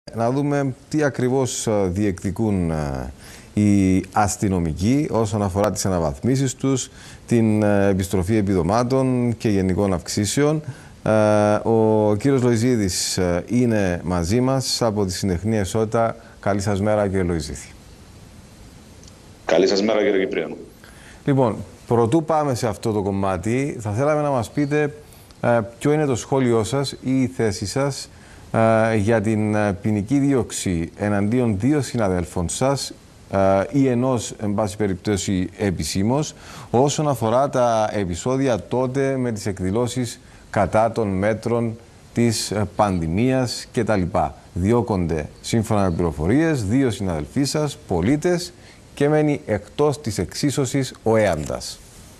Να δούμε τι ακριβώς διεκδικούν οι αστυνομικοί όσον αφορά τις αναβαθμίσεις τους, την επιστροφή επιδομάτων και γενικών αυξήσεων. Ο κύριος Λοϊζίδης είναι μαζί μας από τη Συντεχνία Εσότητα. Καλή σας μέρα, κύριε Λοϊζίδη. Καλή σας μέρα, κύριε Κυπριανό. Λοιπόν, πρωτού πάμε σε αυτό το κομμάτι, θα θέλαμε να μας πείτε ποιο είναι το σχόλιο σας ή η θέση σας για την ποινική δίωξη εναντίον δύο συναδέλφων σας ή ενός, εν πάση περιπτώσει, επισήμως, όσον αφορά τα επεισόδια τότε με τις εκδηλώσεις κατά των μέτρων της πανδημίας κτλ. Διώκονται, σύμφωνα με πληροφορίες, δύο συναδελφοί σας, πολίτες, και μένει εκτός της εξίσωσης ο έαντας.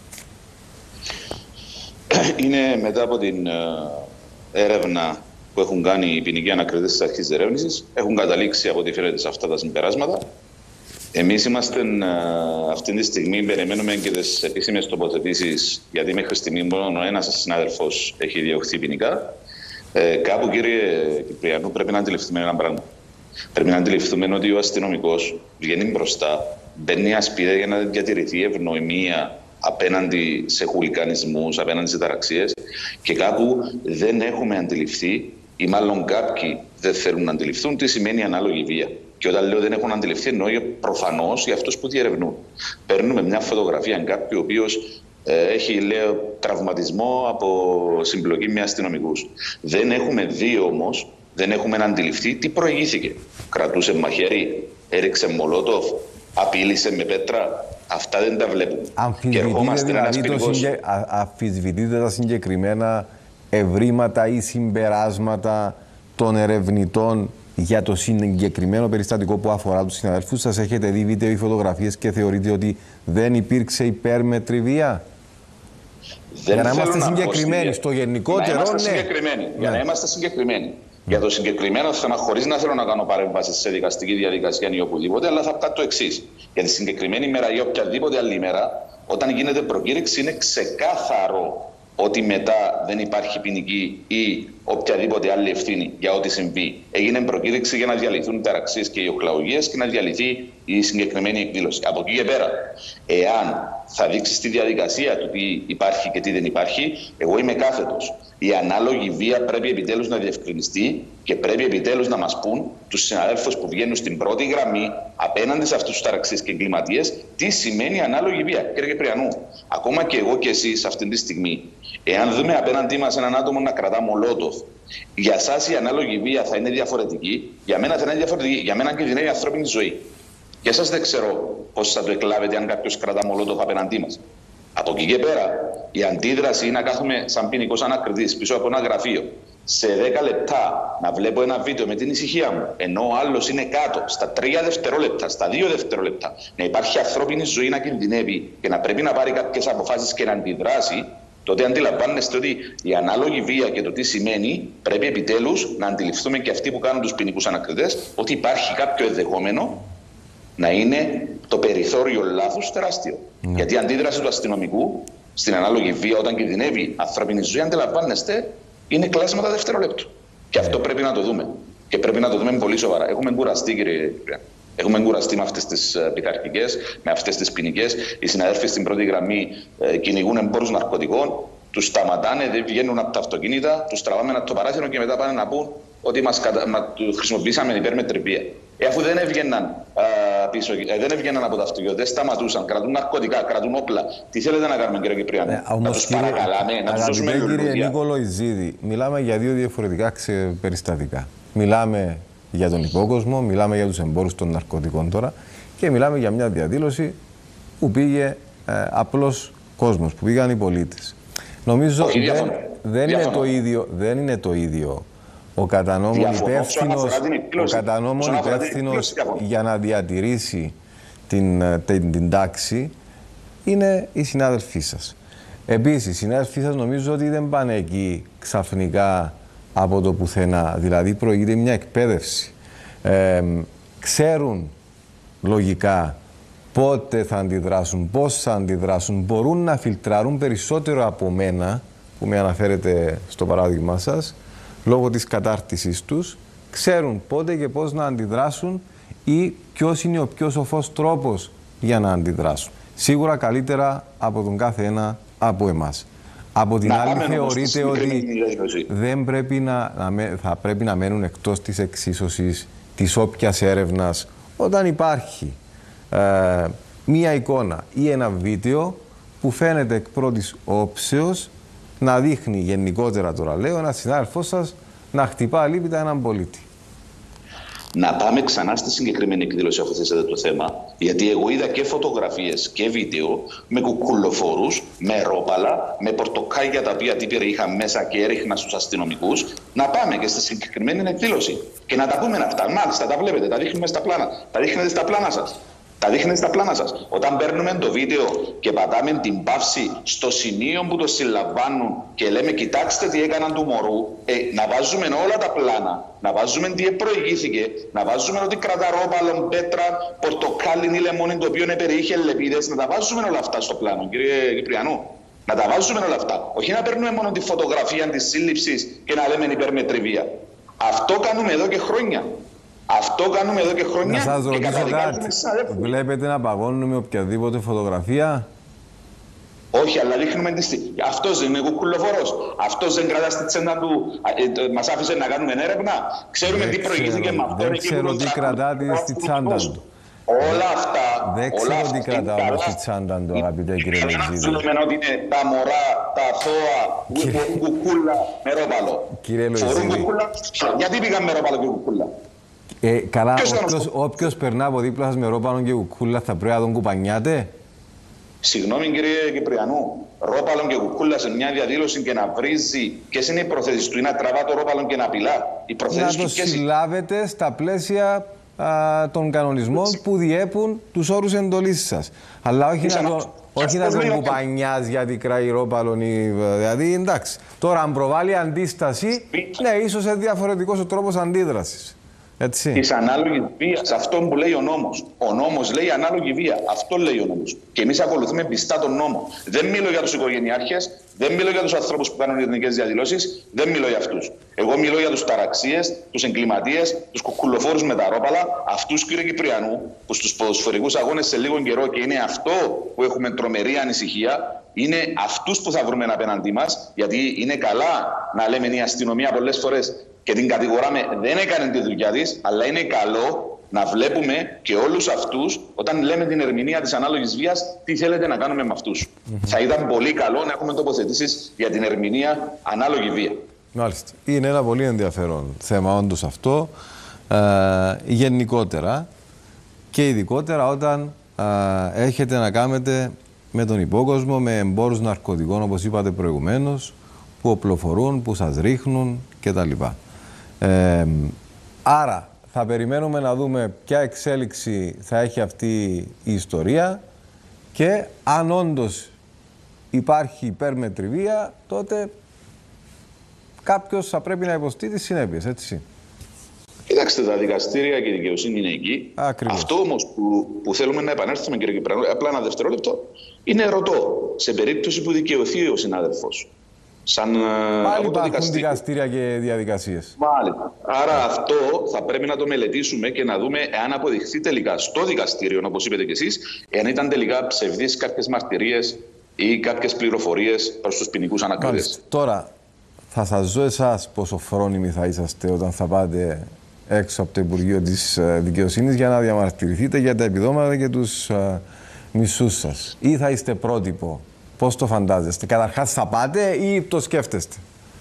Είναι μετά από την έρευνα που έχουν κάνει οι ποινικοί ανακριτές της αρχής ερεύνησης, έχουν καταλήξει από ό,τι φαίνεται σε αυτά τα συμπεράσματα. Εμείς είμαστε αυτή τη στιγμή, περιμένουμε και τις επίσημες τοποθετήσεις, γιατί μέχρι στιγμή μόνο ένας συνάδελφος έχει διωχθεί ποινικά. Κάπου, κύριε Κυπριανού, πρέπει να αντιληφθούμε ένα πράγμα. Πρέπει να αντιληφθούμε ότι ο αστυνομικός βγαίνει μπροστά, μπαίνει ασπίδα για να διατηρηθεί η ευνοημία απέναντι σε χουλικανισμούς, απέναντι σε ταραξίες, και κάπου δεν έχουμε αντιληφθεί, ή μάλλον κάποιοι δεν θέλουν να αντιληφθούν, τι σημαίνει ανάλογη βία. Και όταν λέω δεν έχουν αντιληφθεί, εννοώ προφανώς για αυτούς που διερευνούν. Παίρνουμε μια φωτογραφία κάποιου ο οποίος έχει, λέω, τραυματισμό από συμπλοκή με αστυνομικούς. Δεν έχουμε δει όμως, δεν έχουμε αντιληφθεί τι προηγήθηκε. Κρατούσε μαχαίρι, έριξε μολότοφ, απείλησε με πέτρα. Αυτά δεν τα βλέπουμε. Αμφισβητείτε τα συγκεκριμένα ευρήματα ή συμπεράσματα των ερευνητών για το συγκεκριμένο περιστατικό που αφορά τους συναδέλφους σας? Έχετε δει βίντεο ή φωτογραφίες και θεωρείτε ότι δεν υπήρξε υπέρμετρη βία? Για να είμαστε συγκεκριμένοι στο γενικότερο, Για να είμαστε συγκεκριμένοι. Για το συγκεκριμένο θέμα, χωρίς να θέλω να κάνω παρέμβαση σε δικαστική διαδικασία ή οπουδήποτε, αλλά θα πω το εξής. Για τη συγκεκριμένη ημέρα ή οποιαδήποτε άλλη ημέρα, όταν γίνεται προκήρυξη, είναι ξεκάθαρο ότι μετά δεν υπάρχει ποινική ή οποιαδήποτε άλλη ευθύνη για ό,τι συμβεί. Έγινε προκήρυξη για να διαλυθούν οι ταραξίες και οι οχλαουργίες και να διαλυθεί η συγκεκριμένη εκδήλωση. Από εκεί και πέρα, εάν θα δείξει τη διαδικασία του τι υπάρχει και τι δεν υπάρχει, εγώ είμαι κάθετος. Η ανάλογη βία πρέπει επιτέλους να διευκρινιστεί και πρέπει επιτέλους να μας πούν τους συναδέλφους που βγαίνουν στην πρώτη γραμμή απέναντι σε αυτούς τους ταραξίες και εγκληματίες τι σημαίνει ανάλογη βία. Κύριε Κυπριανού, ακόμα και εγώ και εσείς αυτή τη στιγμή, εάν δούμε απέναντί μας έναν άτομο να κρατά μολότοφ, για εσάς η ανάλογη βία θα είναι διαφορετική, για μένα θα είναι διαφορετική, για μένα κινδυνεύει η ανθρώπινη ζωή. Για εσάς δεν ξέρω πώς θα το εκλάβετε αν κάποιος κρατά μολότοφ απέναντί μας. Από εκεί και πέρα, η αντίδραση είναι να κάθομαι σαν ποινικός ανακριτής πίσω από ένα γραφείο σε 10 λεπτά να βλέπω ένα βίντεο με την ησυχία μου, ενώ ο άλλος είναι κάτω στα 3 δευτερόλεπτα, στα 2 δευτερόλεπτα, να υπάρχει ανθρώπινη ζωή να κινδυνεύει και να πρέπει να πάρει κάποιες αποφάσεις και να αντιδράσει, τότε αντιλαμβάνεστε ότι η ανάλογη βία και το τι σημαίνει πρέπει επιτέλους να αντιληφθούμε και αυτοί που κάνουν τους ποινικούς ανακριτές ότι υπάρχει κάποιο ενδεχόμενο να είναι το περιθώριο λάθους τεράστιο. Γιατί η αντίδραση του αστυνομικού στην ανάλογη βία όταν κινδυνεύει ανθρώπινη ζωή, αντιλαμβάνεστε, είναι κλάσματα δευτερολέπτου. Και αυτό πρέπει να το δούμε. Και πρέπει να το δούμε πολύ σοβαρά. Έχουμε κουραστεί, κύριε Κυπριανό. Έχουμε κουραστεί με αυτές τις πειθαρχικές, με αυτές τις ποινικές. Οι συναδέλφοι στην πρώτη γραμμή κυνηγούν εμπόρους ναρκωτικών, τους σταματάνε, δεν βγαίνουν από τα αυτοκίνητα, τους τραβάμε από το παράθυρο και μετά πάνε να πούν ότι χρησιμοποιήσαμε υπέρμετρη βία. Αφού δεν έβγαιναν πίσω, δεν έβγαιναν από τα αυτοκίνητα, δεν σταματούσαν, κρατούν ναρκωτικά, κρατούν όπλα. Τι θέλετε να κάνουμε, κύριε Κυπριανό? Να τους παρακαλάμε, να τους δώσουμε λουλούδια? Κύριε Νίκο Λοϊζίδη, μιλάμε για δύο διαφορετικά περιστατικά. Μιλάμε για τον υπόκοσμο, μιλάμε για τους εμπόρους των ναρκωτικών τώρα και μιλάμε για μια διαδήλωση που πήγε απλός κόσμος, που πήγαν οι πολίτες. Νομίζω δεν είναι το ίδιο ο κατανόμων υπεύθυνος για να διατηρήσει την τάξη είναι οι συνάδελφοί σας. Επίσης, οι συνάδελφοί σας νομίζω ότι δεν πάνε εκεί ξαφνικά από το πουθενά. Δηλαδή προηγείται μια εκπαίδευση. Ξέρουν λογικά πότε θα αντιδράσουν, πώς θα αντιδράσουν. Μπορούν να φιλτράρουν περισσότερο από μένα, που με αναφέρετε στο παράδειγμα σας, λόγω της κατάρτισης τους, ξέρουν πότε και πώς να αντιδράσουν ή ποιος είναι ο πιο σοφός τρόπος για να αντιδράσουν. Σίγουρα καλύτερα από τον κάθε ένα από εμάς. Από την άλλη θεωρείτε ότι θα πρέπει να μένουν εκτός της εξίσωσης, της όποιας έρευνας, όταν υπάρχει μία εικόνα ή ένα βίντεο που φαίνεται εκ πρώτης όψεως να δείχνει, γενικότερα τώρα λέω, ένας συνάδελφός σας να χτυπά αλίπητα έναν πολίτη. Να πάμε ξανά στη συγκεκριμένη εκδήλωση αφού θέσατε το θέμα, γιατί εγώ είδα και φωτογραφίες και βίντεο με κουκουλοφόρους, με ρόπαλα, με πορτοκάλια τα οποία τύπηρα είχα μέσα και έριχνα στους αστυνομικούς. Να πάμε και στη συγκεκριμένη εκδήλωση και να τα πούμε αυτά. Μάλιστα, τα βλέπετε, τα δείχνουμε στα πλάνα. Τα δείχνετε στα πλάνα σας. Τα δείχνετε στα πλάνα σας. Όταν παίρνουμε το βίντεο και πατάμε την παύση στο σημείο που το συλλαμβάνουν και λέμε κοιτάξτε τι έκαναν του μωρού, να βάζουμε όλα τα πλάνα, να βάζουμε τι προηγήθηκε, να βάζουμε ότι κρατά ρόπαλο, πέτρα, πορτοκάλι ή λεμόνι το οποίο περιείχε λεπίδες, να τα βάζουμε όλα αυτά στο πλάνο, κύριε Κυπριανού. Να τα βάζουμε όλα αυτά. Όχι να παίρνουμε μόνο τη φωτογραφία της σύλληψης και να λέμε υπερμετριβία. Αυτό κάνουμε εδώ και χρόνια. Αυτό κάνουμε εδώ και χρόνια. Να σας ρωτήσω κάτι. Βλέπετε να παγώνουμε οποιαδήποτε φωτογραφία? Όχι, αλλά δείχνουμε τη στιγμή. Αυτός δεν είναι κουκουλοφόρος. Αυτός δεν κρατά στη τσέντα του. Μας άφησε να κάνουμε έρευνα. Ξέρουμε τι προηγήθηκε με αυτό. Δεν ξέρω τι κρατάτε στη τσάντα του. Όλα αυτά. Δεν ξέρω τι κρατάτε στη τσάντα του, αγαπητέ κύριε Λεζίδη. Ξέρουμε ότι είναι τα μωρά, τα αθώα, που κουκούλα με ρόπαλο. Κύριε Λεζίδη. Γιατί πήγαν με ρόπαλο και κουκούλα? Καλά, όποιος περνά από δίπλα σας με ρόπαλο και κουκούλα θα πρέπει να τον κουπανιάτε. Συγγνώμη κύριε Κυπριανού, ρόπαλο και κουκούλα σε μια διαδήλωση και να βρίζει, ποιες είναι οι προθέσεις του, ή να τραβά το ρόπαλο και να απειλά? Να το συλλάβετε στα πλαίσια των κανονισμών που διέπουν τους όρους εντολής σας. Αλλά όχι να τον κουπανιάς γιατί κράει ρόπαλο. Δηλαδή εντάξει, τώρα αν προβάλλει αντίσταση, ναι, ίσως είναι διαφορετικός ο τρόπος αντίδρασης. Τη ανάλογη βία, αυτό που λέει ο νόμος. Ο νόμος λέει ανάλογη βία. Αυτό λέει ο νόμος. Και εμείς ακολουθούμε πιστά τον νόμο. Δεν μιλώ για τους οικογενειάρχες, δεν μιλώ για τους ανθρώπους που κάνουν εθνικές διαδηλώσεις, δεν μιλώ για αυτούς. Εγώ μιλώ για τους ταραξίες, τους εγκληματίες, τους κουκουλοφόρους με τα ρόπαλα, αυτούς κύριε Κυπριανού, που στους ποδοσφαιρικούς αγώνες σε λίγο καιρό, και είναι αυτό που έχουμε τρομερή ανησυχία, είναι αυτούς που θα βρούμε απέναντί μας, γιατί είναι καλά να λέμε η αστυνομία πολλές φορές και την κατηγοράμε, δεν έκανε τη δουλειά της, αλλά είναι καλό να βλέπουμε και όλους αυτούς, όταν λέμε την ερμηνεία της ανάλογης βίας, τι θέλετε να κάνουμε με αυτούς. Θα ήταν πολύ καλό να έχουμε τοποθετήσεις για την ερμηνεία ανάλογη βία. Μάλιστα. Είναι ένα πολύ ενδιαφέρον θέμα όντως αυτό, γενικότερα και ειδικότερα όταν έχετε να κάνετε με τον υπόκοσμο, με εμπόρους ναρκωτικών, όπως είπατε προηγουμένως, που οπλοφορούν, που σας ρίχνουν κτλ. Άρα θα περιμένουμε να δούμε ποια εξέλιξη θα έχει αυτή η ιστορία και αν όντως υπάρχει υπέρμετρη βία, τότε κάποιος θα πρέπει να υποστεί τις συνέπειες, έτσι. Κοιτάξτε, τα δικαστήρια και η δικαιοσύνη είναι εκεί. Ακριβώς. Αυτό όμως που θέλουμε να επανέλθουμε, κύριε Κυπριανού, απλά ένα δευτερόλεπτο, είναι ρωτώ. Σε περίπτωση που δικαιωθεί ο συνάδελφος, πάλι υπάρχουν δικαστήρια και διαδικασίες. Μάλιστα. Άρα αυτό θα πρέπει να το μελετήσουμε και να δούμε εάν αποδειχθεί τελικά στο δικαστήριο, όπως είπατε κι εσείς, εάν ήταν τελικά ψευδείς κάποιες μαρτυρίες ή κάποιες πληροφορίες προς τους ποινικούς ανακριτές. Τώρα, θα σας ζω εσάς πόσο φρόνιμοι θα είσαστε όταν θα πάτε έξω από το Υπουργείο της Δικαιοσύνης για να διαμαρτυρηθείτε για τα επιδόματα και τους μισούς σας. Ή θα είστε πρότυπο? Πώς το φαντάζεστε? Καταρχάς θα πάτε ή το σκέφτεστε?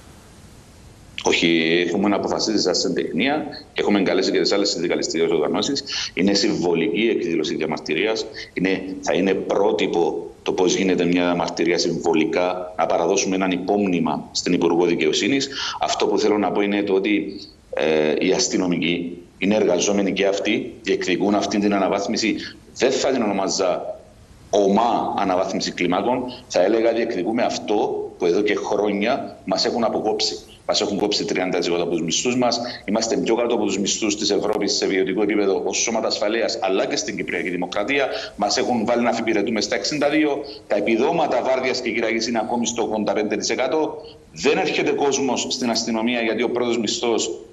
Όχι, έχουμε αποφασίσει σαν συντεχνία και έχουμε καλέσει και τις άλλες συνδικαλιστικές οργανώσεις. Είναι συμβολική εκδήλωση διαμαρτυρίας. Θα είναι πρότυπο το πώς γίνεται μια διαμαρτυρία συμβολικά, να παραδώσουμε έναν υπόμνημα στην Υπουργό Δικαιοσύνης. Αυτό που θέλω να πω είναι το ότι οι αστυνομικοί είναι εργαζόμενοι και αυτοί, διεκδικούν αυτή την αναβάθμιση. Δεν θα την ονομάζα ομά αναβάθμιση κλιμάκων, θα έλεγα διεκδικούμε αυτό που εδώ και χρόνια μας έχουν αποκόψει. Μας έχουν κόψει 30% από τους μισθούς μας. Είμαστε πιο κάτω από τους μισθούς της Ευρώπης σε βιωτικό επίπεδο ως σώματα ασφαλείας, αλλά και στην Κυπριακή Δημοκρατία. Μας έχουν βάλει να αφιπηρετούμε στα 62%. Τα επιδόματα βάρδιας και κυραγής είναι ακόμη στο 85%. Δεν έρχεται κόσμος στην αστυνομία γιατί ο πρώτος μισθός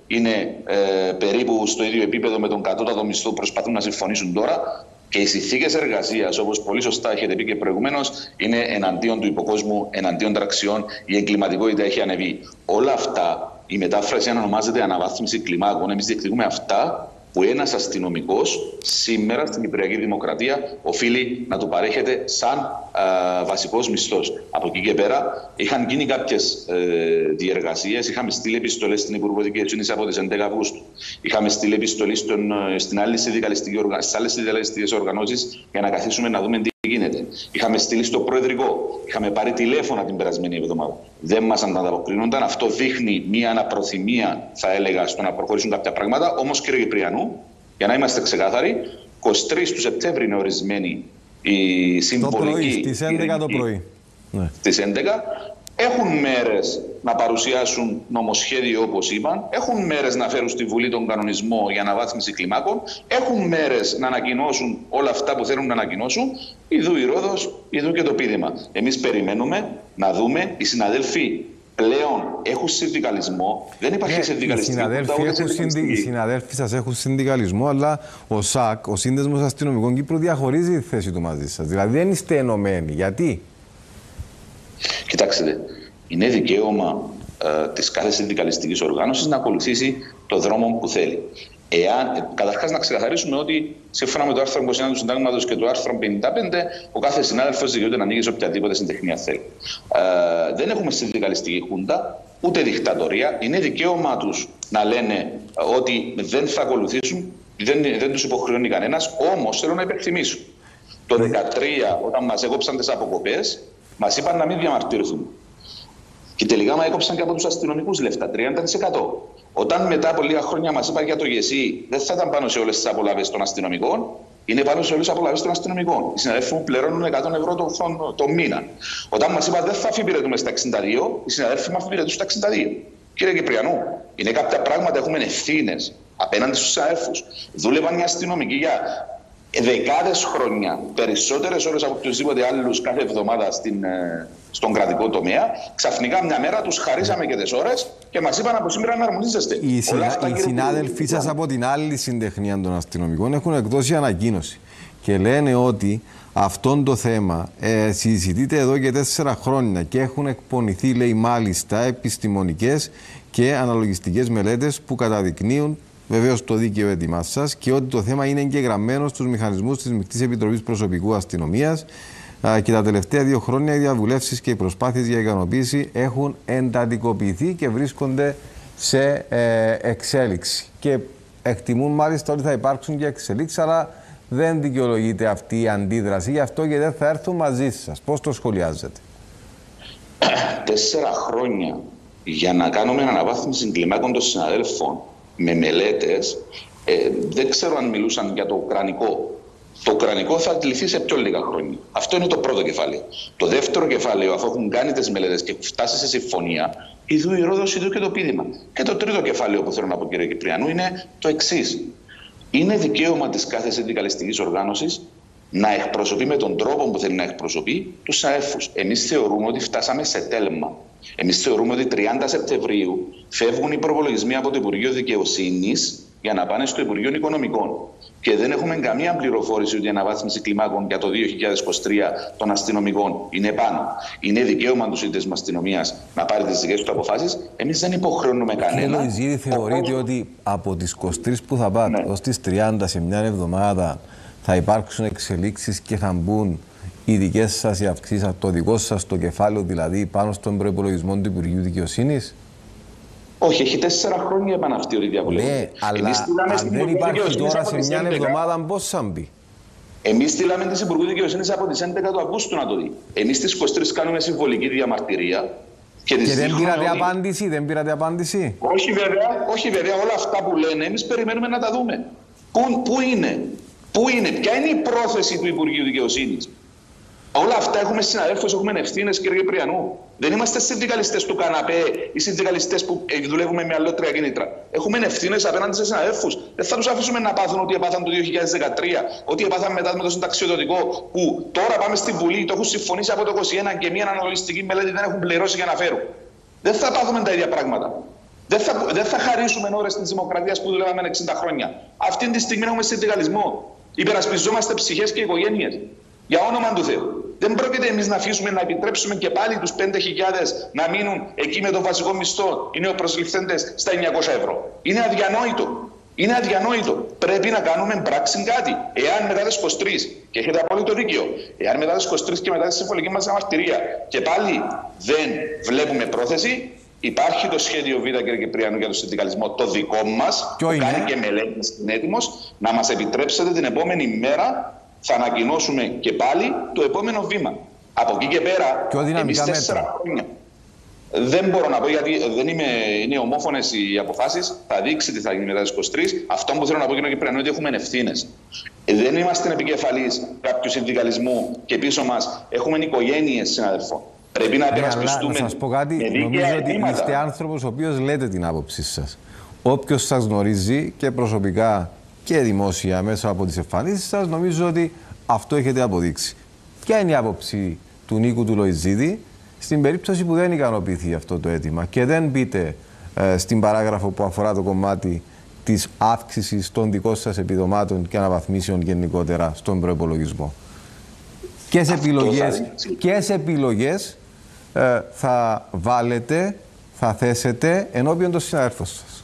είναι περίπου στο ίδιο επίπεδο με τον κατώτατο μισθό που προσπαθούν να συμφωνήσουν τώρα. Και οι συνθήκες εργασίας, όπως πολύ σωστά έχετε πει και προηγουμένως, είναι εναντίον του υποκόσμου, εναντίον ταξιών, η εγκληματικότητα έχει ανεβεί. Όλα αυτά, η μετάφραση αν ονομάζεται αναβάθμιση κλιμάκων, εμείς διεκδικούμε αυτά που ένας αστυνομικός σήμερα στην Κυπριακή Δημοκρατία οφείλει να του παρέχεται σαν βασικός μισθός. Από εκεί και πέρα είχαν γίνει κάποιες διεργασίες, είχαμε στείλει επιστολές στην Υπουργό Δικαιοσύνης από τις 11 Αυγούστου. Είχαμε στείλει επιστολή στις άλλες συνδικαλιστικές οργανώσεις για να καθίσουμε να δούμε τι γίνεται. Είχαμε στείλει στο Προεδρικό, είχαμε πάρει τηλέφωνα την περασμένη εβδομάδα. Δεν μας ανταποκρίνονταν. Αυτό δείχνει μια αναπροθυμία, θα έλεγα, στο να προχωρήσουν κάποια πράγματα. Όμως, κύριε Κυπριανού, για να είμαστε ξεκάθαροι, 23 του Σεπτέμβρη είναι ορισμένη η συμβολική. Στις 11 το πρωί. Στις 11. Έχουν μέρες να παρουσιάσουν νομοσχέδιο όπως είπαν, έχουν μέρες να φέρουν στη Βουλή τον κανονισμό για αναβάθμιση κλιμάκων, έχουν μέρες να ανακοινώσουν όλα αυτά που θέλουν να ανακοινώσουν, ιδού η Ρόδος, ιδού και το πείδημα. Εμείς περιμένουμε να δούμε οι συναδέλφοι πλέον έχουν συνδικαλισμό, δεν υπάρχει συνδικαλιστική. Οι συναδέλφοι σας έχουν συνδικαλισμό, αλλά ο ΣΑΚ, ο Σύνδεσμος Αστυνομικών Κύπρου, διαχωρίζει τη θέση του μαζί σας. Δηλαδή δεν είστε ενωμένοι. Γιατί? Κοιτάξτε, είναι δικαίωμα της κάθε συνδικαλιστικής οργάνωσης να ακολουθήσει το δρόμο που θέλει. Καταρχάς, να ξεκαθαρίσουμε ότι σύμφωνα με το άρθρο 21 του Συντάγματος και το άρθρο 55, ο κάθε συνάδελφος δικαιούται να ανοίγει σε οποιαδήποτε συντεχνία θέλει. Δεν έχουμε συνδικαλιστική χούντα, ούτε δικτατορία. Είναι δικαίωμα τους να λένε ότι δεν θα ακολουθήσουν, δεν τους υποχρεώνει κανένας. Όμως θέλω να υπενθυμίσω. Το 2013, όταν μας έκοψαν τις αποκοπές, μας είπαν να μην διαμαρτυρηθούμε. Και τελικά μας έκοψαν και από τους αστυνομικούς λεφτά, 30%. Όταν μετά από λίγα χρόνια μας είπαν για το ΓΕΣΥ, δεν θα ήταν πάνω σε όλες τις απολαύες των αστυνομικών, είναι πάνω σε όλες τις απολαύες των αστυνομικών. Οι συναδέλφοι μου πληρώνουν 100 ευρώ το μήνα. Όταν μας είπαν δεν θα αφιπηρετούμε στα 62, οι συναδέλφοι μας αφιπηρετούν στα 62. Κύριε Κυπριανού, είναι κάποια πράγματα, έχουμε ευθύνες απέναντι στους συναδέλφους. Δούλευαν οι αστυνομικοί για δεκάδες χρόνια, περισσότερες ώρες από οποιοδήποτε άλλους κάθε εβδομάδα στον κρατικό τομέα. Ξαφνικά μια μέρα τους χαρίσαμε και τις ώρες και μας είπαν από σήμερα να αρμονίζεστε. Οι συνάδελφοί σας από την άλλη συντεχνία των αστυνομικών έχουν εκδώσει ανακοίνωση και λένε ότι αυτό το θέμα συζητείται εδώ και 4 χρόνια και έχουν εκπονηθεί, λέει, μάλιστα επιστημονικές και αναλογιστικές μελέτες που καταδεικνύουν βεβαίως το δίκαιο έτοιμά σας και ότι το θέμα είναι εγγεγραμμένο στους μηχανισμούς της Μεικτής Επιτροπής Προσωπικού Αστυνομίας και τα τελευταία 2 χρόνια οι διαβουλεύσεις και οι προσπάθειες για ικανοποίηση έχουν εντατικοποιηθεί και βρίσκονται σε εξέλιξη. Και εκτιμούν μάλιστα ότι θα υπάρξουν και εξελίξεις, αλλά δεν δικαιολογείται αυτή η αντίδραση, γι' αυτό και δεν θα έρθουν μαζί σας. Πώς το σχολιάζετε? 4 χρόνια για να κάνουμε αναβάθμιση κλιμάκων των συναδέλφων με μελέτες, δεν ξέρω αν μιλούσαν για το ουκρανικό. Το ουκρανικό θα λυθεί σε πιο λίγα χρόνια. Αυτό είναι το πρώτο κεφάλαιο. Το δεύτερο κεφάλαιο, αφού έχουν κάνει τις μελέτες και έχουν φτάσει σε συμφωνία, ιδού η Ρόδος, ιδού και το πείδημα. Και το τρίτο κεφάλαιο που θέλω να πω, κύριε Κυπριανού, είναι το εξής. Είναι δικαίωμα της κάθε συνδικαλιστικής οργάνωσης να εκπροσωπεί με τον τρόπο που θέλει να εκπροσωπεί τους συναδέλφους. Εμείς θεωρούμε ότι φτάσαμε σε τέλμα. Εμείς θεωρούμε ότι 30 Σεπτεμβρίου φεύγουν οι προπολογισμοί από το Υπουργείο Δικαιοσύνης για να πάνε στο Υπουργείο Οικονομικών. Και δεν έχουμε καμία πληροφόρηση ότι η αναβάθμιση κλιμάκων για το 2023 των αστυνομικών είναι πάνω. Είναι δικαίωμα του Σύνδεσμου Αστυνομίας να πάρει τις δικές του αποφάσεις. Εμείς δεν υποχρεώνουμε κανένα. Κύριε Λοϊζίδη, θεωρείτε ότι από τις 23 που θα πάτε ως τις 30 σε μια εβδομάδα θα υπάρξουν εξελίξεις και θα μπουν οι δικές σας οι αυξήσεις, το δικό σας το κεφάλαιο δηλαδή πάνω στον προϋπολογισμό του Υπουργείου Δικαιοσύνης? Όχι, έχει 4 χρόνια επαναυτεί η διαβουλεύση. Ναι, αλλά αν δεν υπάρχει τώρα σε μια εβδομάδα, πώς θα μπει? Εμείς στείλαμε της Υπουργού Δικαιοσύνης από τις 11 του Αυγούστου να το δει. Εμείς στις 23 κάνουμε συμβολική διαμαρτυρία. Και δεν πήρατε απάντηση, δεν πήρατε απάντηση? Όχι βέβαια, όλα αυτά που λένε εμείς περιμένουμε να τα δούμε. Πού είναι, ποια είναι η πρόθεση του Υπουργείου Δικαιοσύνης? Όλα αυτά έχουμε συναδέλφους, έχουμε ευθύνες, κύριε Κυπριανού. Δεν είμαστε συνδικαλιστές του καναπέ ή συνδικαλιστές που δουλεύουμε με αλλότρια κίνητρα. Έχουμε ευθύνες απέναντι σε συναδέλφους. Δεν θα τους αφήσουμε να πάθουν ό,τι έπαθαν το 2013, ό,τι έπαθαν μετά με το συνταξιοδοτικό, που τώρα πάμε στη Βουλή, το έχουν συμφωνήσει από το 2021 και μια αναλογιστική μελέτη δεν έχουν πληρώσει για να φέρουν. Δεν θα πάθουμε τα ίδια πράγματα. Δεν θα χαρίσουμε ώρες της δημοκρατίας που δουλεύαμε 60 χρόνια. Αυτή τη στιγμή έχουμε συνδικαλισμό. Υπερασπιζόμαστε ψυχές και οικογένειες. Για όνομα του Θεού. Δεν πρόκειται εμείς να αφήσουμε να επιτρέψουμε και πάλι τους 5.000 να μείνουν εκεί με τον βασικό μισθό, οι νεοπροσληφθέντες στα 900 ευρώ. Είναι αδιανόητο. Είναι αδιανόητο. Πρέπει να κάνουμε πράξη κάτι. Εάν μετά τις 23, και έχετε απόλυτο δίκιο, εάν μετά τις 23 και μετά τη συμφωνική μας αμαρτυρία και πάλι δεν βλέπουμε πρόθεση, υπάρχει το σχέδιο Β, κύριε Κυπριανού, για το συνδικαλισμό, το δικό μας, που κάνει και μελέτης, είναι έτοιμος, να μας επιτρέψετε την επόμενη μέρα θα ανακοινώσουμε και πάλι το επόμενο βήμα. Από εκεί και πέρα, εμείς 4 χρόνια. Δεν μπορώ να πω, γιατί είναι ομόφωνες οι αποφάσεις. Θα δείξει τι θα γίνει μετά τις 23. Αυτό που θέλω να πω, κύριε Κυπριανού, είναι ότι έχουμε ευθύνες. Δεν είμαστε επικεφαλής κάποιου συνδικαλισμού και πίσω μας έχουμε οικογένειες συναδελφών. Πρέπει να υπερασπιστούμε. Να σας πω κάτι. Νομίζω ότι είστε άνθρωπος ο οποίος λέτε την άποψή σας. Όποιος σας γνωρίζει και προσωπικά και δημόσια μέσα από τις εμφανίσεις σας, νομίζω ότι αυτό έχετε αποδείξει. Ποια είναι η άποψη του Νίκου του Λοϊζίδη στην περίπτωση που δεν ικανοποιηθεί αυτό το αίτημα και δεν μπείτε στην παράγραφο που αφορά το κομμάτι της αύξησης των δικών σας επιδομάτων και αναβαθμίσεων γενικότερα στον προϋπολογισμό? Ποιες επιλογές θα βάλετε, θα θέσετε ενώπιον των συναδέλφων σας?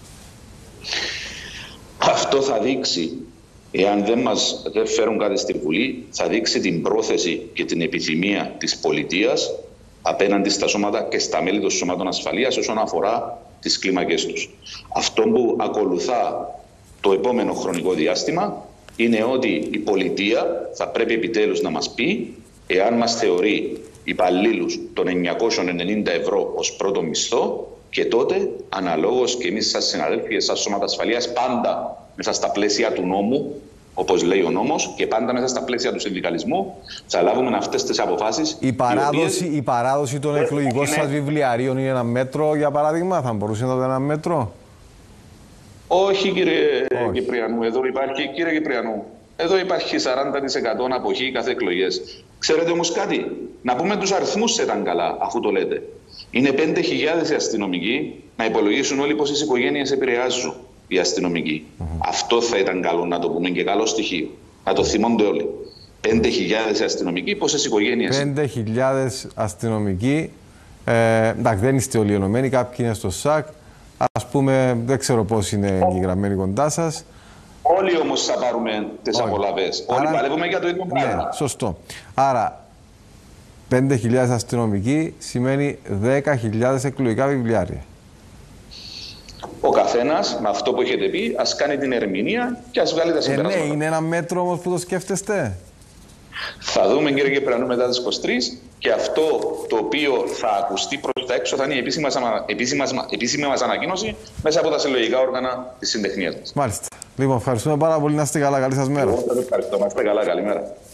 Αυτό θα δείξει, εάν δεν φέρουν κάτι στη Βουλή, θα δείξει την πρόθεση και την επιθυμία της πολιτείας απέναντι στα σώματα και στα μέλη των σωμάτων ασφαλείας όσον αφορά τις κλίμακες τους. Αυτό που ακολουθά το επόμενο χρονικό διάστημα είναι ότι η πολιτεία θα πρέπει επιτέλους να μας πει εάν μας θεωρεί υπαλλήλους των 990 ευρώ ως πρώτο μισθό, και τότε αναλόγως και εμείς σαν συναδέλφοι, σαν σώματα ασφαλείας, πάντα μέσα στα πλαίσια του νόμου, όπως λέει ο νόμος, και πάντα μέσα στα πλαίσια του συνδικαλισμού, θα λάβουμε αυτές τις αποφάσεις. Η παράδοση των εκλογικών σας βιβλιαρίων είναι ένα μέτρο, για παράδειγμα? Θα μπορούσε να το ένα μέτρο? Όχι, κύριε Κυπριανού. Εδώ υπάρχει 40% αποχή κάθε εκλογές. Ξέρετε όμως κάτι? Να πούμε τους αριθμούς σε ήταν καλά, αφού το λέτε. Είναι 5.000 οι αστυνομικοί, να υπολογίσουν όλοι πόσες οικογένειες επηρεάζουν οι αστυνομικοί. Αυτό θα ήταν καλό να το πούμε και καλό στοιχείο. Να το θυμώνται όλοι. 5.000 αστυνομικοί, πόσες οικογένειες? 5.000 αστυνομικοί. Εντάξει, δεν είστε όλοι ενωμένοι, κάποιοι είναι στο ΣΑΚ. Ας πούμε, δεν ξέρω πώς είναι εγγεγραμμένοι κοντά σας. Όλοι όμως θα πάρουμε τις απολαβές. Όλοι παλεύουμε για το ίδιο πράγμα. Ναι, σωστό. Άρα, 5.000 αστυνομικοί σημαίνει 10.000 εκλογικά βιβλιάρια. Ο καθένας με αυτό που έχετε πει, ας κάνει την ερμηνεία και ας βγάλει τα συμπεράσματα. Ναι, είναι ένα μέτρο όμως που το σκέφτεστε. Θα δούμε, κύριε Κυπριανού, μετά τις 23, και αυτό το οποίο θα ακουστεί προς τα έξω θα είναι η επίσημη μας ανακοίνωση μέσα από τα συλλογικά όργανα της συντεχνίας μας. Μάλιστα. Λοιπόν, ευχαριστούμε πάρα πολύ. Να είστε καλά. Καλή σας μέρα. Ευχαριστώ. Να είστε καλά. Καλημέρα.